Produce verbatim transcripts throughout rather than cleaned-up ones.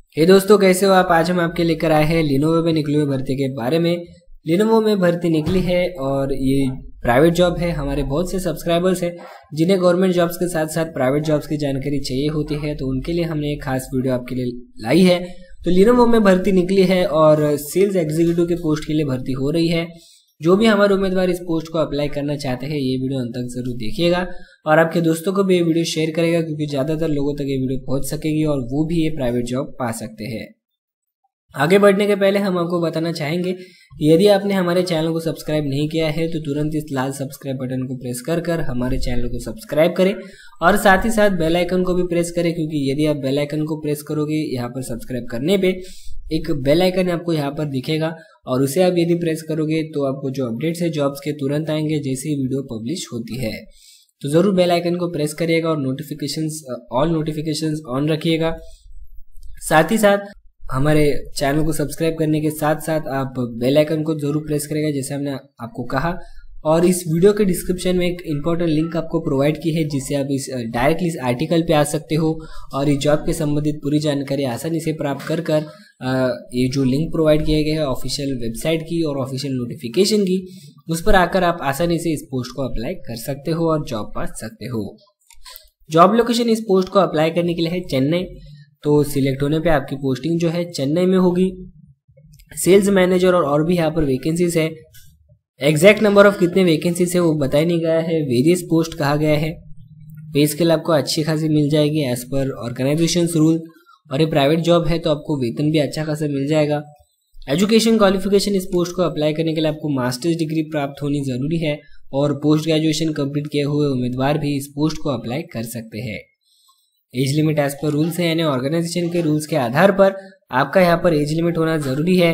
हे दोस्तों, कैसे हो आप। आज हम आपके लेकर आए हैं लिनोवो में निकली हुई भर्ती के बारे में। लिनोवो में भर्ती निकली है और ये प्राइवेट जॉब है। हमारे बहुत से सब्सक्राइबर्स हैं जिन्हें गवर्नमेंट जॉब्स के साथ साथ प्राइवेट जॉब्स की जानकारी चाहिए होती है, तो उनके लिए हमने एक खास वीडियो आपके लिए लाई है। तो लिनोवो में भर्ती निकली है और सेल्स एग्जीक्यूटिव के पोस्ट के लिए भर्ती हो रही है। जो भी हमारे उम्मीदवार इस पोस्ट को अप्लाई करना चाहते हैं, ये वीडियो अंत तक जरूर देखिएगा और आपके दोस्तों को भी ये वीडियो शेयर करेगा, क्योंकि ज़्यादातर लोगों तक ये वीडियो पहुंच सकेगी और वो भी ये प्राइवेट जॉब पा सकते हैं। आगे बढ़ने के पहले हम आपको बताना चाहेंगे, यदि आपने हमारे चैनल को सब्सक्राइब नहीं किया है तो तुरंत इस लाल सब्सक्राइब बटन को प्रेस कर कर हमारे चैनल को सब्सक्राइब करें और साथ ही साथ बेल आइकन को भी प्रेस करें, क्योंकि यदि आप बेल आइकन को प्रेस करोगे यहाँ पर सब्सक्राइब करने पे एक बेल आइकन आपको यहाँ पर दिखेगा और उसे आप यदि प्रेस करोगे तो आपको जो अपडेट्स है जॉब्स के तुरंत आएंगे जैसे ही वीडियो पब्लिश होती है। तो ज़रूर बेल आइकन को प्रेस करिएगा और नोटिफिकेशंस ऑल नोटिफिकेशंस ऑन रखिएगा। साथ ही साथ हमारे चैनल को सब्सक्राइब करने के साथ साथ आप बेल आइकन को जरूर प्रेस करेगा जैसे हमने आपको कहा। और इस वीडियो के डिस्क्रिप्शन में एक इम्पोर्टेंट लिंक आपको प्रोवाइड की है, जिससे आप इस डायरेक्टली इस आर्टिकल पे आ सकते हो और इस जॉब के संबंधित पूरी जानकारी आसानी से प्राप्त कर कर ये जो लिंक प्रोवाइड किया गया है ऑफिशियल वेबसाइट की और ऑफिशियल नोटिफिकेशन की, उस पर आकर आप आसानी से इस पोस्ट को अप्लाई कर सकते हो और जॉब पा सकते हो। जॉब लोकेशन इस पोस्ट को अप्लाई करने के लिए है चेन्नई। तो सिलेक्ट होने पे आपकी पोस्टिंग जो है चेन्नई में होगी। सेल्स मैनेजर और, और भी यहाँ पर वैकेंसीज है। एग्जैक्ट नंबर ऑफ कितने वैकेंसीज है वो बताया नहीं गया है, वेरियस पोस्ट कहा गया है। पे स्केल आपको अच्छी खासी मिल जाएगी एज पर ऑर्गेनाइजेशन रूल, और ये प्राइवेट जॉब है तो आपको वेतन भी अच्छा खासा मिल जाएगा। एजुकेशन क्वालिफिकेशन इस पोस्ट को अप्लाई करने के लिए आपको मास्टर्स डिग्री प्राप्त होनी जरूरी है और पोस्ट ग्रेजुएशन कंप्लीट किए हुए उम्मीदवार भी इस पोस्ट को अप्लाई कर सकते हैं। Age limit as per rules है, यानी ऑर्गेनाइजेशन के रूल्स के आधार पर आपका यहाँ पर एज लिमिट होना जरूरी है।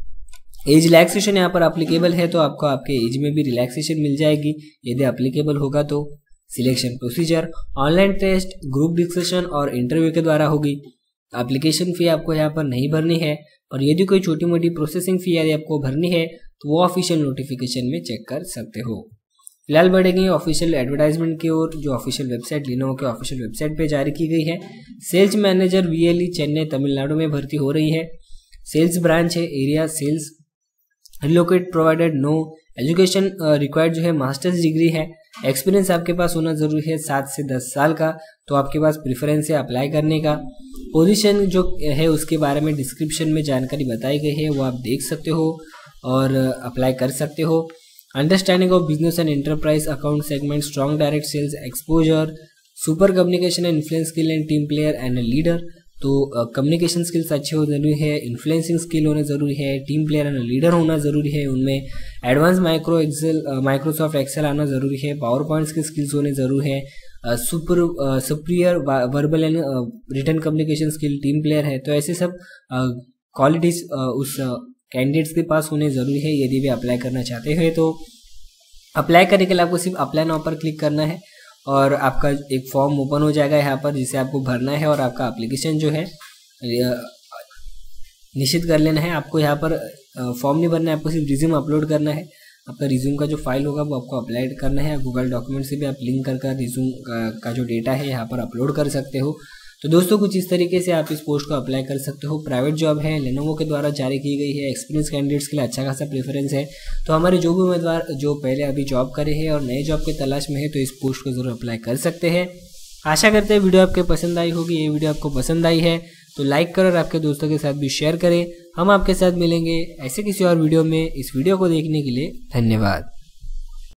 एज रिलैक्सेशन यहाँ पर अप्लीकेबल है तो आपको आपके एज में भी रिलैक्सेशन मिल जाएगी यदि अप्लीकेबल होगा तो। Selection procedure online test, group discussion और इंटरव्यू के द्वारा होगी। एप्लीकेशन फी आपको यहाँ पर नहीं भरनी है और यदि कोई छोटी मोटी प्रोसेसिंग फी यदि आपको भरनी है तो वो ऑफिशियल नोटिफिकेशन में चेक कर सकते हो। फिलहाल बढ़ेंगे ऑफिशियल एडवर्टाइजमेंट की ओर, जो ऑफिशियल वेबसाइट लिनोवो के ऑफिशियल वेबसाइट पे जारी की गई है। Sales manager VLE Chennai Tamil Nadu में भर्ती हो रही है। सेल्स ब्रांच है, area sales, relocate provided no. Education required जो है मास्टर्स डिग्री है। एक्सपीरियंस आपके पास होना जरूरी है सात से दस साल का, तो आपके पास प्रेफरेंस है अप्लाई करने का। पोजीशन जो है उसके बारे में डिस्क्रिप्शन में जानकारी बताई गई है, वो आप देख सकते हो और अप्लाई कर सकते हो। Understanding of business and enterprise account segment, strong direct sales exposure, super communication and influence skill and team player and leader. तो कम्युनिकेशन स्किल्स अच्छे होना जरूरी है, इन्फ्लुएंसिंग स्किल होना जरूरी है, टीम प्लेयर एंड लीडर होना जरूरी है। उनमें advance micro excel Microsoft Excel आना जरूरी है। पावर पॉइंट्स की स्किल्स होने जरूरी है। Super superior verbal and written communication skill, team player है। तो ऐसे सब क्वालिटीज उस कैंडिडेट्स के पास होने जरूरी है यदि भी अप्लाई करना चाहते हैं। तो अप्लाई करने के लिए आपको सिर्फ अप्लाई नाउ पर क्लिक करना है और आपका एक फॉर्म ओपन हो जाएगा यहाँ पर, जिसे आपको भरना है और आपका एप्लीकेशन जो है निश्चित कर लेना है। आपको यहाँ पर फॉर्म नहीं भरना है, आपको सिर्फ रिज्यूम अपलोड करना है। आपका रिज्यूम का जो फाइल होगा वो आपको अप्लाई करना है। गूगल डॉक्यूमेंट से भी आप लिंक कर कर रिज्यूम का, का जो डेटा है यहाँ पर अपलोड कर सकते हो। तो दोस्तों, कुछ इस तरीके से आप इस पोस्ट को अप्लाई कर सकते हो। प्राइवेट जॉब है, लेनोवो के द्वारा जारी की गई है। एक्सपीरियंस कैंडिडेट्स के लिए अच्छा खासा प्रेफरेंस है। तो हमारे जो भी उम्मीदवार जो पहले अभी जॉब करे हैं और नए जॉब के तलाश में है तो इस पोस्ट को जरूर अप्लाई कर सकते हैं। आशा करते हैं वीडियो आपके पसंद आई होगी। ये वीडियो आपको पसंद आई है तो लाइक करें और आपके दोस्तों के साथ भी शेयर करें। हम आपके साथ मिलेंगे ऐसे किसी और वीडियो में। इस वीडियो को देखने के लिए धन्यवाद।